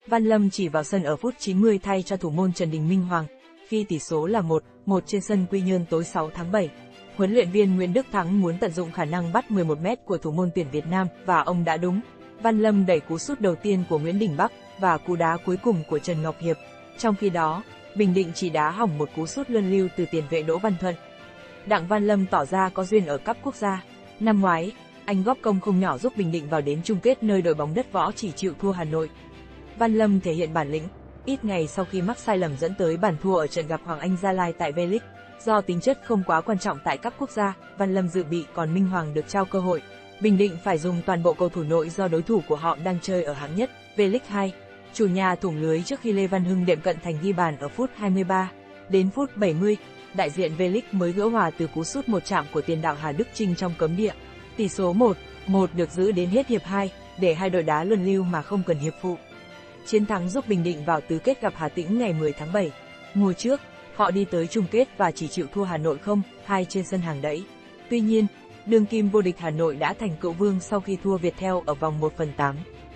Văn Lâm chỉ vào sân ở phút 90 thay cho thủ môn Trần Đình Minh Hoàng, khi tỷ số là 1-1 trên sân Quy Nhơn tối 6 tháng 7. Huấn luyện viên Nguyễn Đức Thắng muốn tận dụng khả năng bắt 11m của thủ môn tuyển Việt Nam và ông đã đúng. Văn Lâm đẩy cú sút đầu tiên của Nguyễn Đình Bắc và cú đá cuối cùng của Trần Ngọc Hiệp. Trong khi đó, Bình Định chỉ đá hỏng một cú sút luân lưu từ tiền vệ Đỗ Văn Thuận. Đặng Văn Lâm tỏ ra có duyên ở cấp quốc gia. Năm ngoái, anh góp công không nhỏ giúp Bình Định vào đến chung kết nơi đội bóng đất võ chỉ chịu thua Hà Nội. Văn Lâm thể hiện bản lĩnh, ít ngày sau khi mắc sai lầm dẫn tới bàn thua ở trận gặp Hoàng Anh Gia Lai tại V-League. Do tính chất không quá quan trọng tại cấp quốc gia, Văn Lâm dự bị còn Minh Hoàng được trao cơ hội. Bình Định phải dùng toàn bộ cầu thủ nội do đối thủ của họ đang chơi ở hạng nhất, V-League 2. Chủ nhà thủng lưới trước khi Lê Văn Hưng đệm cận thành ghi bàn ở phút 23. Đến phút 70, đại diện V-League mới gỡ hòa từ cú sút một chạm của tiền đạo Hà Đức Chinh trong cấm địa. Tỷ số 1-1 được giữ đến hết hiệp 2, để hai đội đá luân lưu mà không cần hiệp phụ. Chiến thắng giúp Bình Định vào tứ kết gặp Hà Tĩnh ngày 10 tháng 7. Mùa trước, họ đi tới chung kết và chỉ chịu thua Hà Nội 0-2 trên sân Hàng Đẫy. Tuy nhiên, đương kim vô địch Hà Nội đã thành cựu vương sau khi thua Viettel ở vòng 1/8.